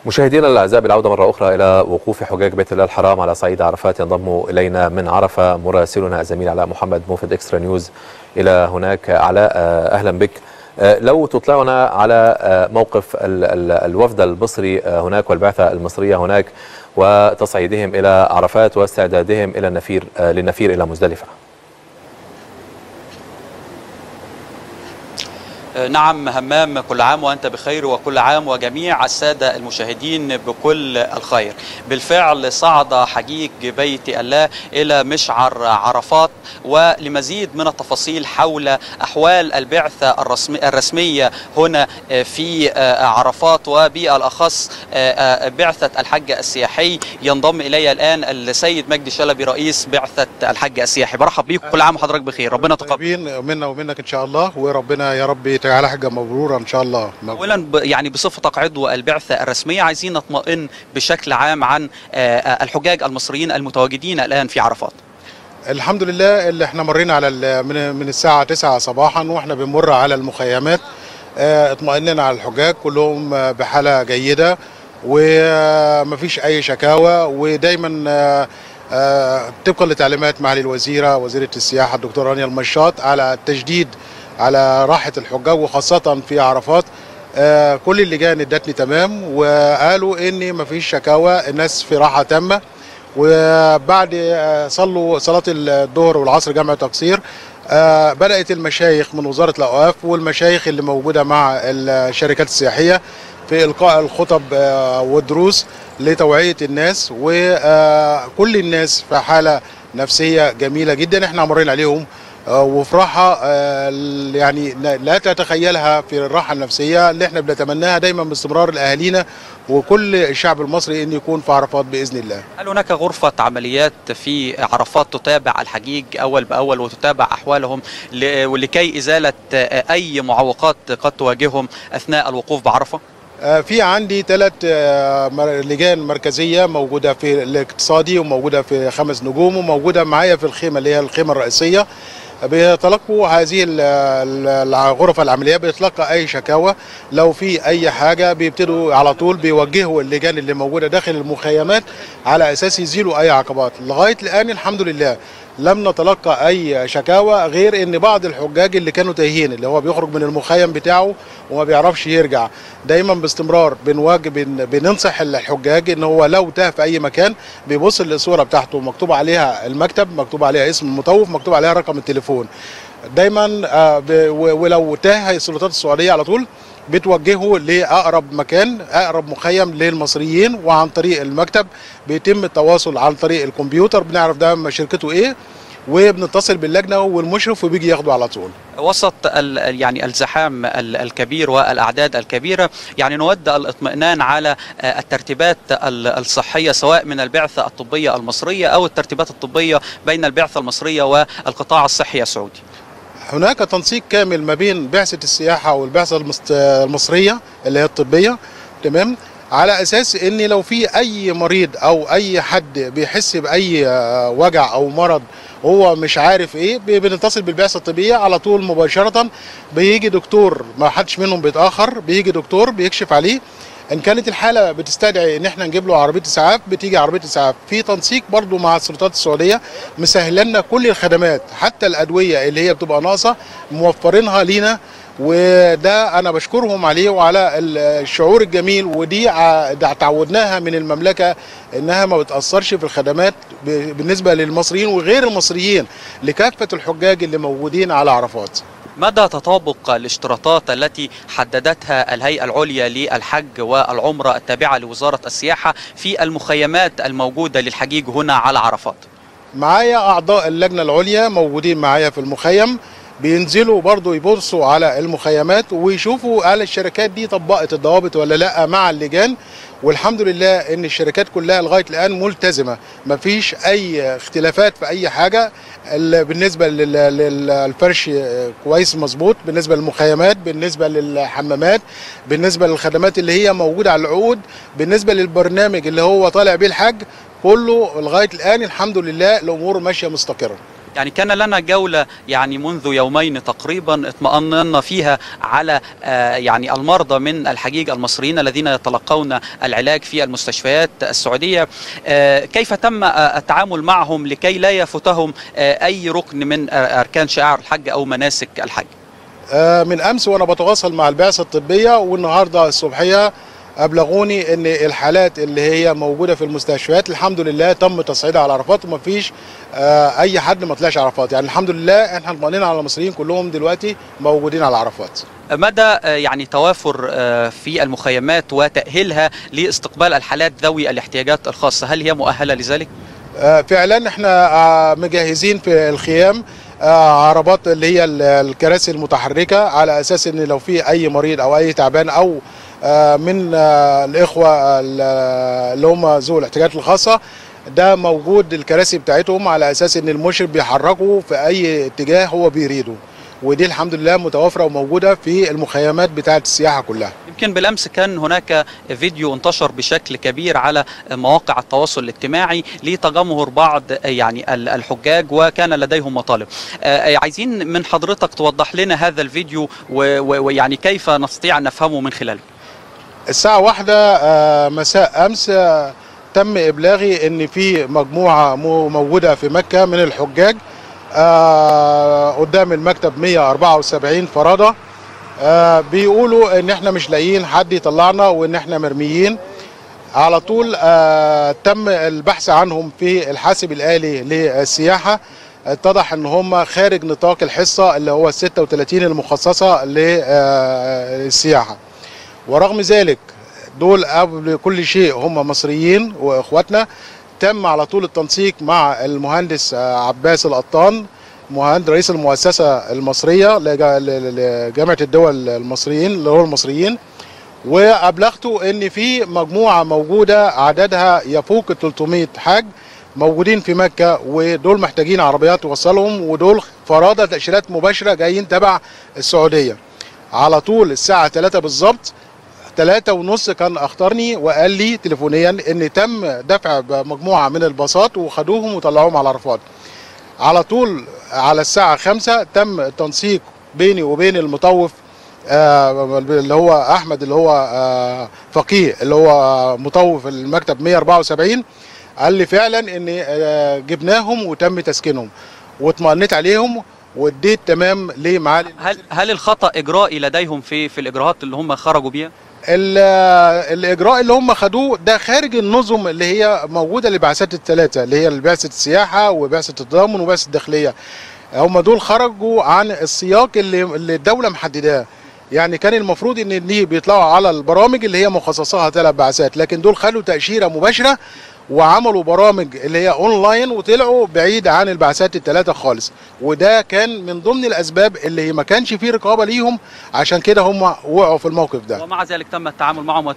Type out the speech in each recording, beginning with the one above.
مشاهدينا الاعزاء، بالعوده مره اخرى الى وقوف حجاج بيت الله الحرام على صعيد عرفات، ينضم الينا من عرفه مراسلنا الزميل علاء محمد موفد اكسترا نيوز الى هناك. علاء، اهلا بك. لو تطلعنا على موقف الوفد المصري هناك والبعثه المصريه هناك وتصعيدهم الى عرفات واستعدادهم الى للنفير الى مزدلفه. نعم همام، كل عام وأنت بخير، وكل عام وجميع السادة المشاهدين بكل الخير. بالفعل صعد حجيج بيت الله إلى مشعر عرفات، ولمزيد من التفاصيل حول أحوال البعثة الرسمية هنا في عرفات، وبالأخص بعثة الحج السياحي، ينضم إلي الآن السيد مجدي شلبي رئيس بعثة الحج السياحي. برحب بيك، كل عام وحضرتك بخير، ربنا تقبل منا ومنك إن شاء الله، وربنا يا رب على حاجة مبرورة إن شاء الله. أولا يعني بصفتك عضو البعثة الرسمية، عايزين نطمئن بشكل عام عن الحجاج المصريين المتواجدين الآن في عرفات. الحمد لله، اللي احنا مرينا على من الساعة 9 صباحا واحنا بنمر على المخيمات، اطمئننا على الحجاج كلهم بحالة جيدة ومفيش أي شكاوى، ودايما طبقا لتعليمات معالي الوزيرة وزيرة السياحة الدكتورة رانيا المشاط على التشديد على راحة الحجاج، وخاصة في عرفات. كل اللجان ادتني تمام، وقالوا ان مفيش شكاوى، الناس في راحة تامة. وبعد صلوا صلاة الظهر والعصر جمع تقصير، بدأت المشايخ من وزارة الأوقاف والمشايخ اللي موجودة مع الشركات السياحية في إلقاء الخطب والدروس لتوعية الناس، وكل الناس في حالة نفسية جميلة جدا احنا مرينا عليهم، وفي راحة يعني لا تتخيلها في الراحة النفسية اللي احنا بنتمناها دايما باستمرار لأهالينا وكل الشعب المصري ان يكون في عرفات بإذن الله. هل هناك غرفة عمليات في عرفات تتابع الحجيج أول بأول وتتابع أحوالهم ولكي إزالة أي معوقات قد تواجههم أثناء الوقوف بعرفة؟ في عندي 3 لجان مركزية موجودة في الاقتصادي، وموجودة في 5 نجوم، وموجودة معايا في الخيمة اللي هي الخيمة الرئيسية. بيتلقوا هذه الغرف العملية، بيتلقى أي شكاوى، لو في أي حاجة بيبتدوا على طول بيوجهوا اللجان اللي موجودة داخل المخيمات على أساس يزيلوا أي عقبات. لغاية الآن الحمد لله لم نتلقى أي شكاوى، غير إن بعض الحجاج اللي كانوا تايهين، اللي هو بيخرج من المخيم بتاعه وما بيعرفش يرجع. دايما باستمرار بننصح الحجاج إن هو لو تاه في أي مكان بيبص للصورة بتاعته مكتوب عليها المكتب، مكتوب عليها اسم المطوف، مكتوب عليها رقم التليفون. دايما ولو تاه السلطات السعودية على طول بتوجهه لأقرب مكان، أقرب مخيم للمصريين، وعن طريق المكتب بيتم التواصل عن طريق الكمبيوتر، بنعرف ده شركته إيه، وبنتصل باللجنة والمشرف وبيجي ياخده على طول. وسط يعني الزحام الكبير والأعداد الكبيرة، يعني نود الاطمئنان على الترتيبات الصحية سواء من البعثة الطبية المصرية أو الترتيبات الطبية بين البعثة المصرية والقطاع الصحي السعودي. هناك تنسيق كامل ما بين بعثة السياحة والبعثة المصرية اللي هي الطبية، تمام، على أساس إن لو في أي مريض أو أي حد بيحس بأي وجع أو مرض هو مش عارف إيه، بنتصل بالبعثة الطبية على طول مباشرة. بيجي دكتور، ما حدش منهم بيتأخر، بيجي دكتور بيكشف عليه. ان كانت الحاله بتستدعي ان احنا نجيب له عربيه اسعاف بتيجي عربيه اسعاف. في تنسيق برضو مع السلطات السعوديه مسهل لنا كل الخدمات، حتى الادويه اللي هي بتبقى ناقصه موفرينها لينا، وده انا بشكرهم عليه وعلى الشعور الجميل. ودي تعودناها من المملكه انها ما بتاثرش في الخدمات بالنسبه للمصريين وغير المصريين لكافه الحجاج اللي موجودين على عرفات. مدى تطابق الاشتراطات التي حددتها الهيئة العليا للحج والعمرة التابعة لوزارة السياحة في المخيمات الموجودة للحجيج هنا على عرفات؟ معايا أعضاء اللجنة العليا موجودين معايا في المخيم، بينزلوا برضو يبصوا على المخيمات ويشوفوا هل الشركات دي طبقت الضوابط ولا لا مع اللجان. والحمد لله ان الشركات كلها لغايه الان ملتزمه، مفيش اي اختلافات في اي حاجه. بالنسبه للفرش كويس مظبوط، بالنسبه للمخيمات، بالنسبه للحمامات، بالنسبه للخدمات اللي هي موجوده على العقود، بالنسبه للبرنامج اللي هو طالع بيه الحج، كله لغايه الان الحمد لله الامور ماشيه مستقره. يعني كان لنا جولة يعني منذ يومين تقريبا اطمأننا فيها على يعني المرضى من الحجيج المصريين الذين يتلقون العلاج في المستشفيات السعودية. كيف تم التعامل معهم لكي لا يفوتهم أي ركن من أركان شعائر الحج أو مناسك الحج؟ من أمس وأنا بتواصل مع البعثة الطبية، والنهاردة الصبحية أبلغوني أن الحالات اللي هي موجودة في المستشفيات الحمد لله تم تصعيدها على عرفات، وما فيش أي حد ما طلعش عرفات. يعني الحمد لله احنا مطمئنين على المصريين كلهم دلوقتي موجودين على عرفات. مدى يعني توافر في المخيمات وتأهيلها لاستقبال الحالات ذوي الاحتياجات الخاصة، هل هي مؤهلة لذلك؟ فعلا احنا مجهزين في الخيام عربات اللي هي الكراسي المتحركة، على أساس أن لو في أي مريض أو أي تعبان أو من الإخوة اللي هم ذوي الاحتياجات الخاصة، ده موجود الكراسي بتاعتهم على أساس أن المشرف بيحركوا في أي اتجاه هو بيريده، ودي الحمد لله متوفرة وموجودة في المخيمات بتاعة السياحة كلها. يمكن بالأمس كان هناك فيديو انتشر بشكل كبير على مواقع التواصل الاجتماعي لتجمهر بعض يعني الحجاج وكان لديهم مطالب. عايزين من حضرتك توضح لنا هذا الفيديو ويعني كيف نستطيع أن نفهمه من خلاله. الساعة 1 مساء أمس تم إبلاغي أن في مجموعة موجودة في مكة من الحجاج قدام المكتب 174 فرادة، بيقولوا ان احنا مش لاقيين حد يطلعنا وان احنا مرميين. على طول تم البحث عنهم في الحاسب الآلي للسياحة، اتضح ان هم خارج نطاق الحصة اللي هو 36 المخصصة للسياحة. ورغم ذلك دول قبل كل شيء هم مصريين واخواتنا. تم على طول التنسيق مع المهندس عباس القطان مهندس رئيس المؤسسة المصرية لجامعة الدول المصريين اللي هو المصريين، وأبلغته إن في مجموعة موجودة عددها يفوق 300 حاج موجودين في مكة، ودول محتاجين عربيات توصلهم، ودول فرادة تأشيرات مباشرة جايين تبع السعودية. على طول الساعة 3 بالظبط 3:30 كان اختارني وقال لي تليفونيا ان تم دفع مجموعه من الباصات وخدوهم وطلعوهم على عرفات. على طول على الساعه 5 تم التنسيق بيني وبين المطوف اللي هو احمد اللي هو فقيه اللي هو مطوف المكتب 174. قال لي فعلا ان جبناهم وتم تسكينهم واطمئنيت عليهم واديت تمام لمعالي. هل الخطأ إجرائي لديهم في الإجراءات اللي هم خرجوا بيها؟ الإجراء اللي هم خدوه ده خارج النظم اللي هي موجودة للبعثات الثلاثة، اللي هي بعثة السياحة وبعثة التضامن وبعثة الداخلية. هم دول خرجوا عن السياق اللي الدولة محدداه. يعني كان المفروض ان دي بيطلعوا على البرامج اللي هي مخصصاها 3 بعثات، لكن دول خدوا تأشيرة مباشرة وعملوا برامج اللي هي اونلاين وطلعوا بعيد عن البعثات الثلاثه خالص، وده كان من ضمن الاسباب اللي ما كانش فيه رقابه ليهم، عشان كده هم وقعوا في الموقف ده. ومع ذلك تم التعامل معهم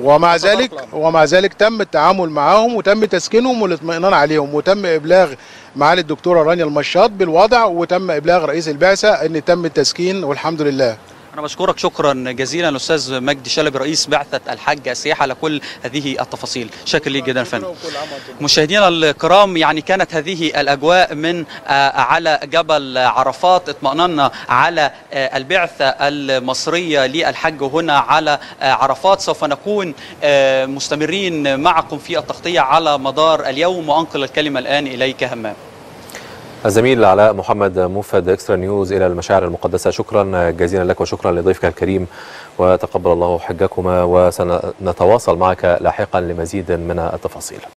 ومع ذلك تم التعامل معهم وتم تسكينهم والاطمئنان عليهم، وتم ابلاغ معالي الدكتوره رانيا المشاط بالوضع، وتم ابلاغ رئيس البعثه ان تم التسكين والحمد لله. أنا بشكرك شكرا جزيلا الأستاذ مجدي شلبي رئيس بعثة الحج السياحة على كل هذه التفاصيل. شكرا ليك جدا فندم. مشاهدينا الكرام، يعني كانت هذه الأجواء من على جبل عرفات. اطمأننا على البعثة المصرية للحج هنا على عرفات. سوف نكون مستمرين معكم في التغطية على مدار اليوم، وأنقل الكلمة الآن إليك همام. الزميل علاء محمد موفد اكسترا نيوز الى المشاعر المقدسه، شكرا جزيلا لك وشكرا لضيفك الكريم، وتقبل الله حجكما، وسنتواصل معك لاحقا لمزيد من التفاصيل.